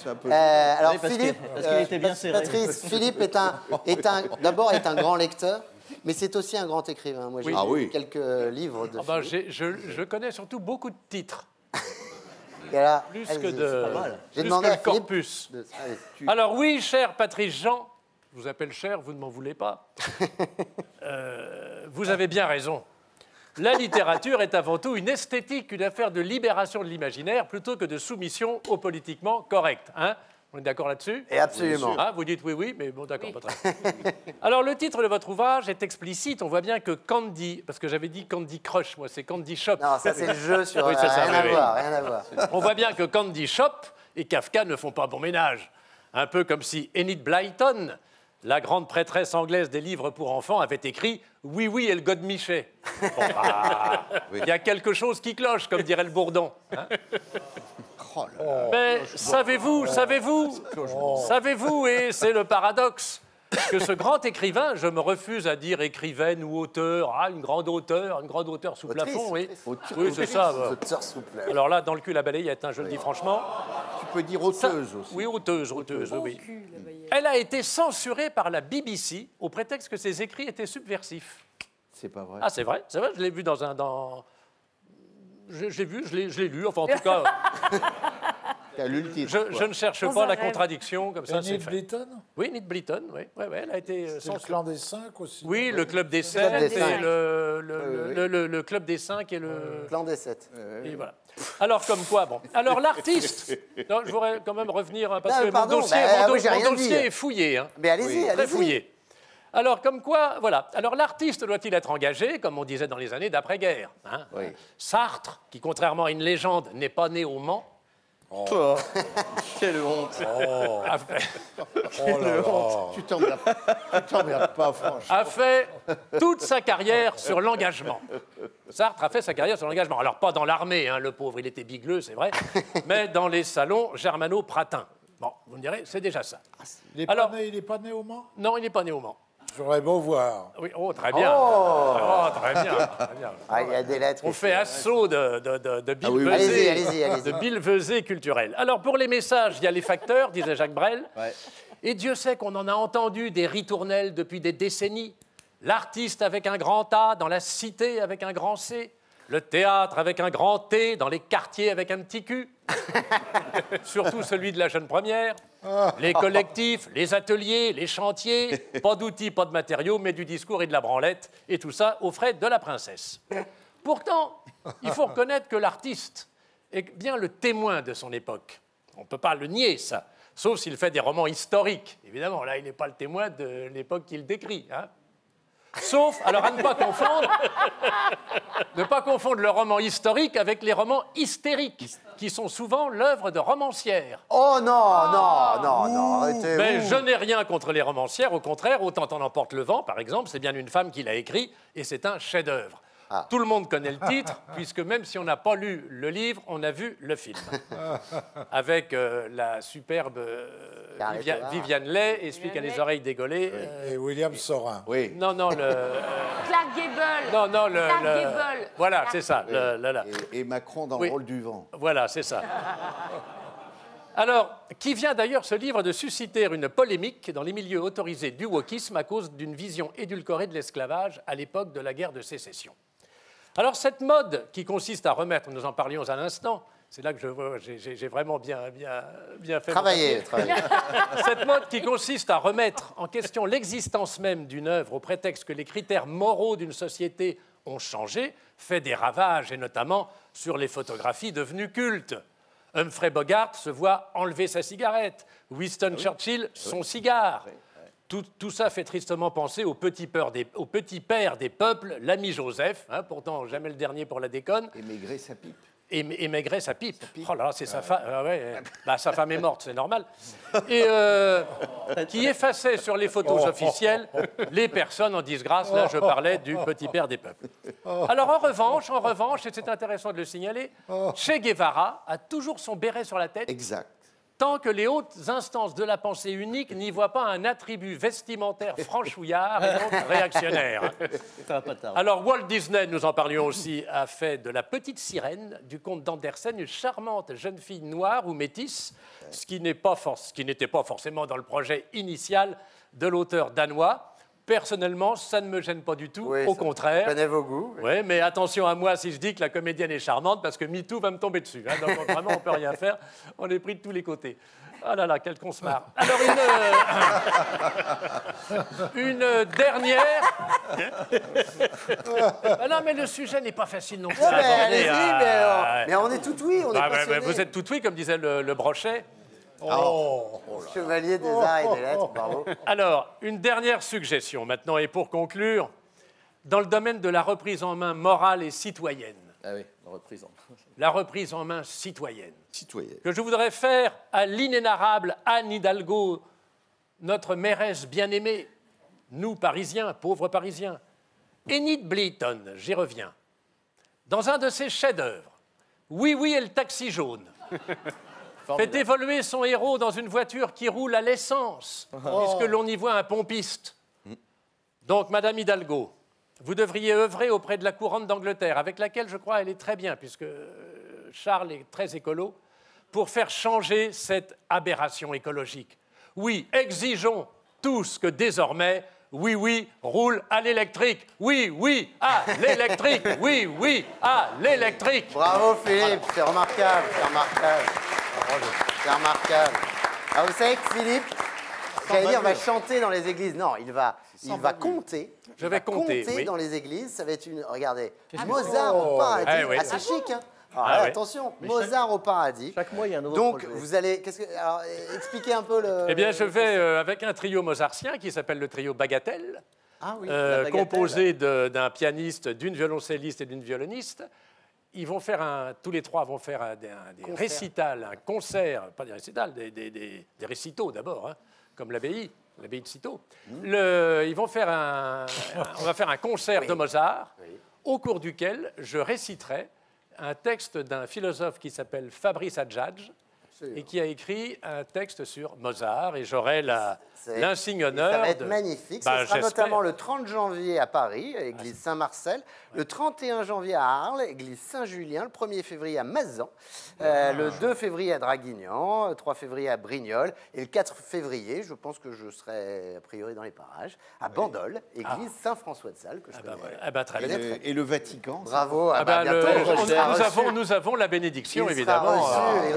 c'est un peu... Alors Oui, parce Philippe, parce qu'il était bien serré. Patrice, Philippe d'abord est un grand lecteur, mais c'est aussi un grand écrivain. Moi, j'ai lu quelques livres de Philippe. Je connais surtout beaucoup de titres. Et là, Plus que j'ai demandé le à Philippe corpus. Alors oui, cher Patrice Jean, je vous appelle cher, vous ne m'en voulez pas. Vous avez bien raison. La littérature est avant tout une esthétique, une affaire de libération de l'imaginaire plutôt que de soumission au politiquement correct. Hein? On est d'accord là-dessus? Et absolument. Ah, vous dites oui, mais bon, d'accord. Oui. Alors, le titre de votre ouvrage est explicite. On voit bien que Candy, parce que j'avais dit Candy Crush, moi, c'est Candy Shop. Non, ça, c'est le jeu sur... Oui, ça, rien à voir. On voit bien que Candy Shop et Kafka ne font pas bon ménage. Un peu comme si Enid Blyton, la grande prêtresse anglaise des livres pour enfants, avait écrit « Oui, oui, et le godemichet ». Bon, il y a quelque chose qui cloche, comme dirait le Bourdon. Hein? Mais savez-vous, et c'est le paradoxe, que ce grand écrivain, je me refuse à dire écrivaine ou auteur, une grande auteure sous plafond, oui. Oui, c'est ça. Auteur sous plafond. Alors là, dans le cul, la balayette, je le dis franchement. Tu peux dire auteuse aussi. Oui, auteuse, oui. Elle a été censurée par la BBC au prétexte que ses écrits étaient subversifs. C'est pas vrai. Ah, c'est vrai, je l'ai vu je l'ai lu, enfin en tout cas... Tu as lu le titre. Je ne cherche pas la contradiction, comme ça c'est fait. Blyton? Oui, Enid Blyton, oui, elle a été C'est le clan des 5 aussi. Oui, le club des 7 et le club des 5 et le... Clan des 7. Et voilà. Alors, comme quoi, bon. Alors, l'artiste... Non, je voudrais quand même revenir, parce que pardon, mon dossier est fouillé. Hein. Mais allez-y, Très fouillé. Alors, comme quoi, voilà. Alors, l'artiste doit-il être engagé, comme on disait dans les années d'après-guerre, hein? Oui. Sartre, qui, contrairement à une légende, n'est pas né au Mans. Oh. Quelle honte. Oh. Quelle honte. Tu t'emmerdes pas, franchement. A fait toute sa carrière sur l'engagement. Sartre a fait sa carrière sur l'engagement. Alors, pas dans l'armée, le pauvre, il était bigleux, c'est vrai, mais dans les salons germano-pratins. Bon, vous me direz, c'est déjà ça. Il n'est pas né au Mans? Non, il n'est pas né au Mans. J'aurais beau voir. Oui, très bien. Très bien. Ah, il y a des lettres. On fait assaut de billevesées culturelles. Alors, pour les messages, il y a les facteurs, disait Jacques Brel. Ouais. Et Dieu sait qu'on en a entendu des ritournelles depuis des décennies. L'artiste avec un grand A dans la cité avec un grand C. Le théâtre avec un grand T dans les quartiers avec un petit Q. Surtout celui de la jeune première. Les collectifs, les ateliers, les chantiers. Pas d'outils, pas de matériaux, mais du discours et de la branlette. Et tout ça aux frais de la princesse. Pourtant, il faut reconnaître que l'artiste est bien le témoin de son époque. On ne peut pas le nier, ça. Sauf s'il fait des romans historiques. Évidemment, là, il n'est pas le témoin de l'époque qu'il décrit. Hein. Sauf, alors à ne pas confondre le roman historique avec les romans hystériques, qui sont souvent l'œuvre de romancières. Oh non, arrêtez. Mais je n'ai rien contre les romancières, au contraire, Autant en emporte le vent, par exemple, c'est bien une femme qui l'a écrit, et c'est un chef-d'œuvre. Tout le monde connaît le titre, puisque même si on n'a pas lu le livre, on a vu le film. Avec la superbe Viviane Leigh et celui qui a les oreilles dégaulées. Et William Sorin. Oui. Non, Clark Gable. Non, Clark Gable. Voilà, c'est ça. Et Macron dans le rôle du vent. Voilà, c'est ça. Alors, qui vient d'ailleurs, ce livre, de susciter une polémique dans les milieux autorisés du wokisme à cause d'une vision édulcorée de l'esclavage à l'époque de la guerre de sécession. Alors, cette mode qui consiste à remettre, nous en parlions à l'instant, c'est là que j'ai vraiment bien fait Travailler. Cette mode qui consiste à remettre en question l'existence même d'une œuvre au prétexte que les critères moraux d'une société ont changé, fait des ravages, et notamment sur les photographies devenues cultes. Humphrey Bogart se voit enlever sa cigarette, Winston Churchill son cigare. Tout ça fait tristement penser au petit père des peuples, l'ami Joseph, pourtant jamais le dernier pour la déconne. Et Maigret sa pipe. Et Maigret sa pipe. Oh là, c'est sa femme. Sa femme est morte, c'est normal. Et qui effaçait sur les photos officielles les personnes en disgrâce. Là, je parlais du petit père des peuples. Alors, en revanche, et c'est intéressant de le signaler, Che Guevara a toujours son béret sur la tête. Exact. tant que les hautes instances de la pensée unique n'y voient pas un attribut vestimentaire franchouillard et donc réactionnaire. Alors Walt Disney, nous en parlions aussi, a fait de la petite sirène du conte d'Andersen une charmante jeune fille noire ou métisse, ce qui n'était pas forcément dans le projet initial de l'auteur danois. Personnellement, ça ne me gêne pas du tout, au contraire. Je connais vos goûts. Oui, mais attention à moi si je dis que la comédienne est charmante, parce que MeToo va me tomber dessus. Hein, donc vraiment, on ne peut rien faire. On est pris de tous les côtés. Ah là là, quel qu'on se marre. Alors, une dernière... Ah non, mais le sujet n'est pas facile non plus à aborder. Mais on est tout oui, on est passionné. Vous êtes tout oui, comme disait le Brochet. Chevalier des arts et des lettres, bravo. Alors, une dernière suggestion maintenant, et pour conclure, dans le domaine de la reprise en main morale et citoyenne. Ah oui, la reprise en main. La reprise en main citoyenne. Citoyenne. Que je voudrais faire à l'inénarrable Anne Hidalgo, notre mairesse bien-aimée, nous, Parisiens, pauvres Parisiens. Enid Blyton, j'y reviens. Dans un de ses chefs-d'œuvre, Oui, oui et le taxi jaune, fait évoluer son héros dans une voiture qui roule à l'essence, puisque l'on y voit un pompiste. Donc, Madame Hidalgo, vous devriez œuvrer auprès de la couronne d'Angleterre, avec laquelle je crois elle est très bien, puisque Charles est très écolo, pour faire changer cette aberration écologique. Oui, exigeons tous que désormais, oui, oui, roule à l'électrique. Oui, oui, à l'électrique. Oui, oui, à l'électrique. Bravo Philippe, c'est remarquable, c'est remarquable. C'est remarquable. Alors, vous savez que Philippe, j'allais dire, va chanter dans les églises. Non, il va compter. Je vais compter, oui. Dans les églises. Ça va être une... Regardez, Mozart au paradis. Oui. C'est chic, hein. Alors, attention, Mozart au paradis. Chaque mois, il y a un nouveau Donc, projet. vous allez... Alors, expliquez un peu le... Eh bien, je vais avec un trio mozartien qui s'appelle le trio Bagatelle, composé d'un pianiste, d'une violoncelliste et d'une violoniste. Ils vont faire tous les trois vont faire des récitals, un concert, pas des récitals, des récitaux d'abord, hein, comme l'abbaye de Cîteaux. On va faire un concert de Mozart, au cours duquel je réciterai un texte d'un philosophe qui s'appelle Fabrice Adjadj, et qui a écrit un texte sur Mozart, et j'aurai l'insigne honneur. Ça va être magnifique. Ça sera notamment le 30 janvier à Paris, à l'église Saint-Marcel, le 31 janvier à Arles, église Saint-Julien, le 1er février à Mazan, le 2 février à Draguignan, le 3 février à Brignoles, et le 4 février, je pense que je serai a priori dans les parages, à Bandol, église Saint-François de Sales, que je connais. Très bien. Et le Vatican. Bravo, bientôt. Roger. Nous avons la bénédiction, évidemment.